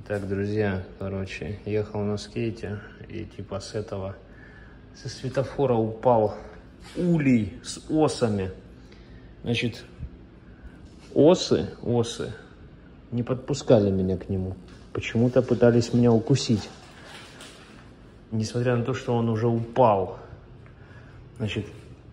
Так, друзья, короче, ехал на скейте и типа со светофора упал улей с осами. Значит, осы не подпускали меня к нему. Почему-то пытались меня укусить. Несмотря на то, что он уже упал. Значит,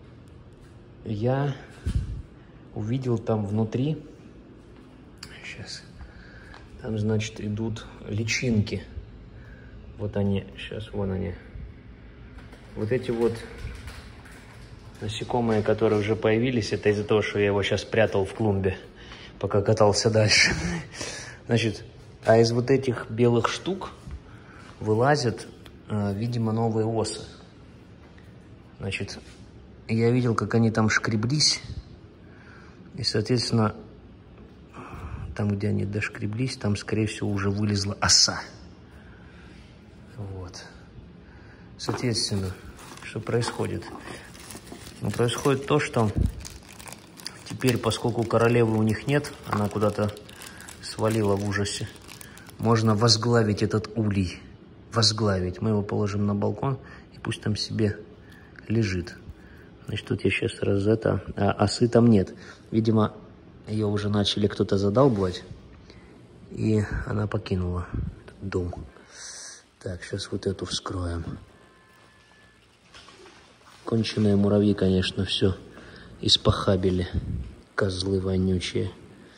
я увидел там внутри, сейчас, там, значит, идут личинки. Вот они, сейчас, вон они. Вот эти вот насекомые, которые уже появились, это из-за того, что я его сейчас прятал в клумбе, пока катался дальше. Значит, а из вот этих белых штук вылазят, видимо, новые осы. Значит, я видел, как они там шкреблись. И, соответственно, там, где они дошкреблись, там, скорее всего, уже вылезла оса. Вот. Соответственно, что происходит? Ну, происходит то, что теперь, поскольку королевы у них нет, она куда-то свалила в ужасе, можно возглавить этот улей. Возглавить. Мы его положим на балкон, и пусть там себе лежит. Значит, тут я сейчас а осы там нет. Видимо, ее уже начали кто-то задалбывать, и она покинула этот дом. Так, сейчас вот эту вскроем. Конченые муравьи, конечно, все испохабили. Козлы вонючие.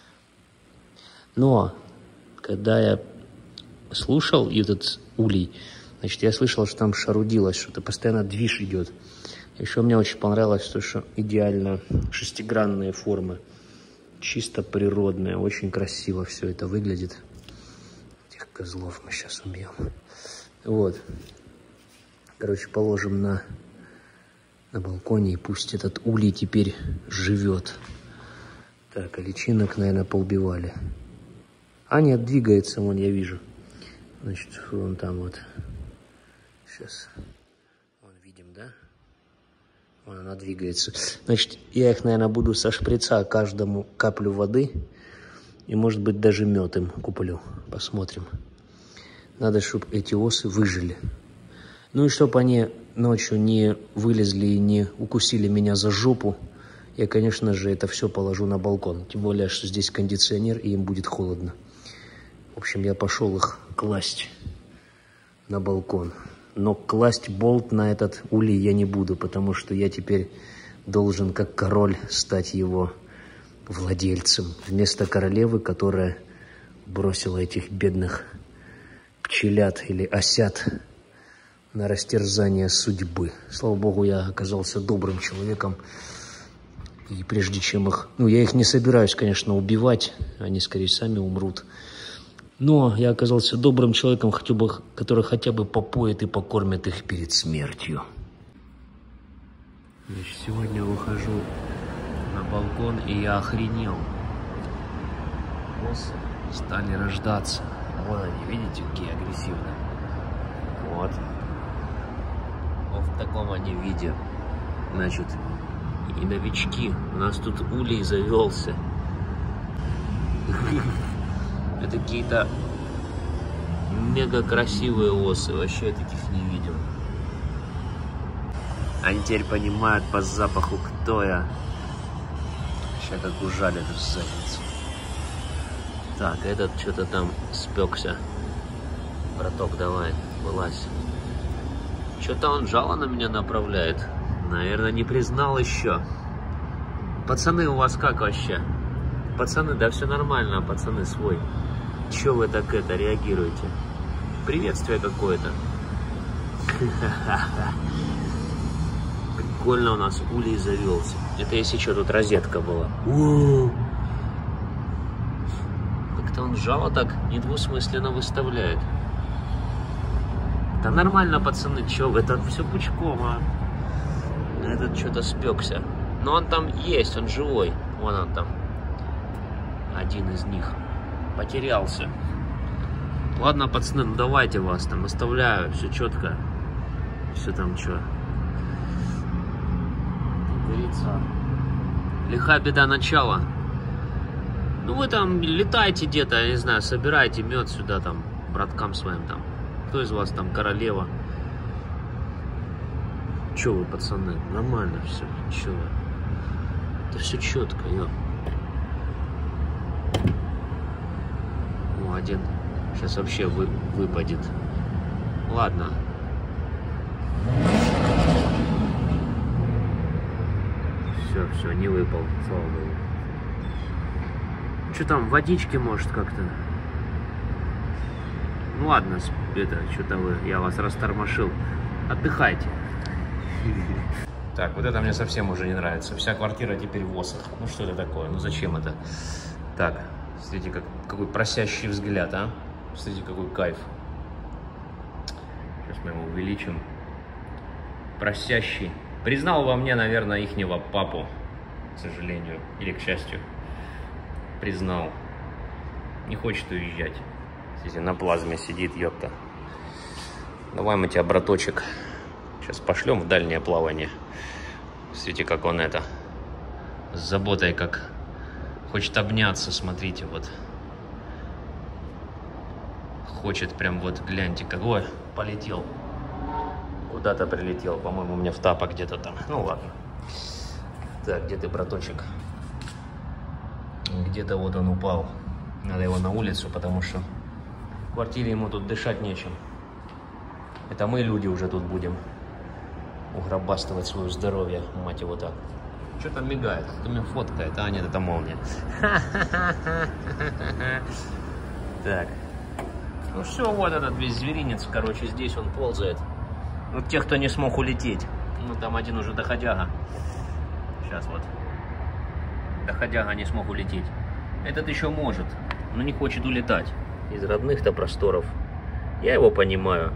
Но, когда я слушал этот улей, значит, я слышал, что там шарудилось, что-то постоянно движ идет. Еще мне очень понравилось то, что идеально шестигранные формы. Чисто природные, очень красиво все это выглядит. Этих козлов мы сейчас убьем. Вот. Короче, положим на балконе, и пусть этот улей теперь живет. Так, а личинок, наверное, поубивали. А нет, двигается, вон я вижу. Значит, вон там вот. Сейчас. Вон видим, да? Вон она двигается. Значит, я их, наверное, буду со шприца каждому каплю воды. И, может быть, даже мед им куплю. Посмотрим. Надо, чтобы эти осы выжили. Ну и чтобы они ночью не вылезли и не укусили меня за жопу, я, конечно же, это все положу на балкон. Тем более, что здесь кондиционер, и им будет холодно. В общем, я пошел их класть на балкон. Но класть болт на этот улей я не буду, потому что я теперь должен, как король, стать его владельцем. Вместо королевы, которая бросила этих бедных пчелят или осят на растерзание судьбы. Слава богу, я оказался добрым человеком. И прежде чем их... Ну, я их не собираюсь, конечно, убивать. Они, скорее, сами умрут. Но я оказался добрым человеком, который хотя бы попоит и покормит их перед смертью. Значит, сегодня выхожу на балкон, и я охренел. Осы стали рождаться. Вон они, видите, какие агрессивные. Вот. Вот в таком они виде. Значит, и новички. У нас тут улей завелся. Это какие-то мега красивые осы. Вообще я таких не видел. Они теперь понимают по запаху, кто я. Сейчас как ужалят в задницу. Так, этот что-то там спекся. Браток, давай, вылазь. Что-то он жало на меня направляет. Наверное, не признал еще. Пацаны, у вас как вообще? Пацаны, да все нормально, пацаны свой. Че вы так реагируете? Приветствие какое-то. Прикольно у нас улей завелся. Это если что, тут розетка была. Как-то он жало так недвусмысленно выставляет. Да нормально, пацаны, че вы, это все пучком, а? Этот что-то спекся. Но он там есть, он живой. Вон он там. Один из них. Потерялся. Ладно, пацаны, ну давайте вас там оставляю. Все четко. Все там что. Как говорится. Лиха беда начала. Ну вы там летайте где-то, я не знаю, собирайте мед сюда там. браткам своим там. Кто из вас там королева? Че вы, пацаны? Нормально все. Че вы? Это все четко, ё. О, один сейчас вообще выпадет. Ладно. Все, не выпал, слава богу. Что там, водички, может, как-то? Ну ладно, это, что-то я вас растормошил. Отдыхайте. Так, вот это мне совсем уже не нравится. Вся квартира теперь в осах. Ну что это такое? Ну зачем это? Так, смотрите, какой просящий взгляд, а? Смотрите, какой кайф. Сейчас мы его увеличим. Просящий. Признал во мне, наверное, ихнего папу, к сожалению, или к счастью. Признал. Не хочет уезжать. Смотрите, на плазме сидит, ёпта. Давай мы тебя, браточек, сейчас пошлем в дальнее плавание. Смотрите, как он это, с заботой, как хочет обняться, смотрите, вот. Хочет прям, вот, гляньте, какой полетел. Куда-то прилетел, по-моему, у меня в тапок где-то там. Ну ладно. Так, где ты, браточек? Где-то вот он упал. Надо его на улицу, потому что в квартире ему тут дышать нечем. Это мы, люди, уже тут будем угробастывать свое здоровье, мать его так. Что там мигает? Кто меня фоткает? А, нет, это молния. Так. Ну все, вот этот весь зверинец, короче, здесь он ползает. Вот те, кто не смог улететь. Ну, там один уже доходяга. Сейчас вот. Доходяга не смог улететь. Этот еще может, но не хочет улетать. Из родных-то просторов. Я его понимаю.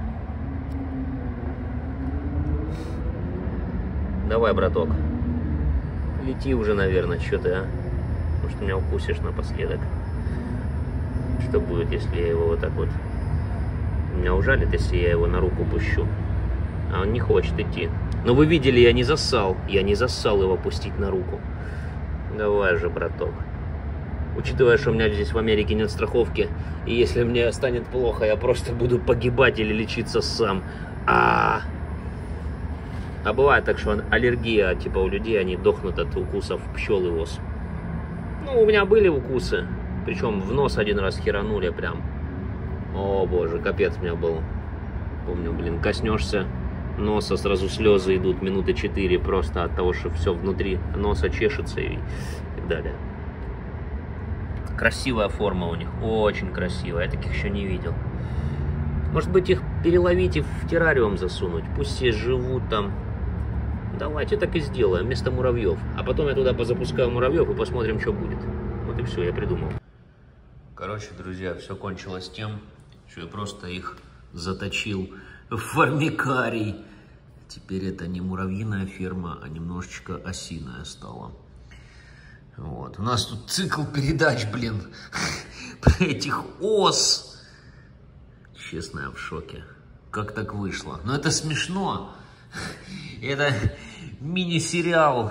Давай, браток. Лети уже, наверное, что ты, а? Может, меня укусишь напоследок. Что будет, если я его вот так вот... Меня ужалит, если я его на руку пущу. А он не хочет идти. Но вы видели, я не зассал. Я не зассал его пустить на руку. Давай же, браток. Учитывая, что у меня здесь в Америке нет страховки, и если мне станет плохо, я просто буду погибать или лечиться сам. А бывает так, что аллергия, типа у людей, они дохнут от укусов пчел и ос. Ну, у меня были укусы. Причем в нос один раз херанули прям. О, боже, капец у меня был. Помню, блин, коснешься носа, сразу слезы идут минуты 4 просто от того, что все внутри носа чешется и так далее. Красивая форма у них, очень красивая, я таких еще не видел. Может быть, их переловить и в террариум засунуть, пусть все живут там. Давайте так и сделаем, вместо муравьев. А потом я туда позапускаю муравьев и посмотрим, что будет. Вот и все, я придумал. Короче, друзья, все кончилось тем, что я просто их заточил в формикарий. Теперь это не муравьиная ферма, а немножечко осиная стала. Вот. У нас тут цикл передач, блин, про этих ос. Честно, я в шоке. Как так вышло? Но это смешно. Это мини-сериал.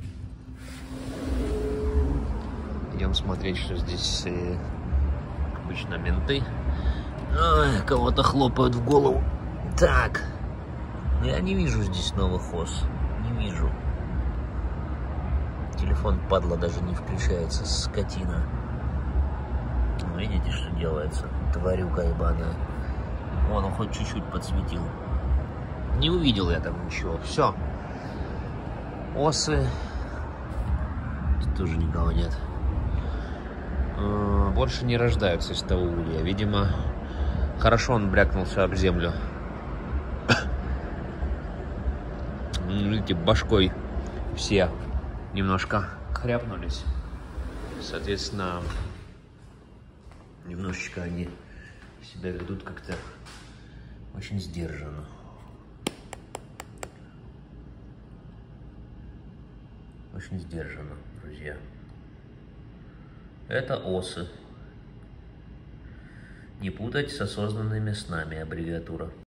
Идем смотреть, что здесь обычно менты. Кого-то хлопают в голову. Так. Я не вижу здесь новых ос. Не вижу. Телефон, падла, даже не включается, скотина. Ну, видите, что делается? Тварюка ебаная. Вон, он хоть чуть-чуть подсветил. Не увидел я там ничего. Все. Осы. Тут тоже никого нет. Больше не рождаются из того улья. Видимо, хорошо он брякнулся об землю. Видите, башкой все немножко хряпнулись. Соответственно, немножечко они себя ведут как-то очень сдержанно. Очень сдержанно, друзья. Это осы. Не путать с осознанными снами, аббревиатура.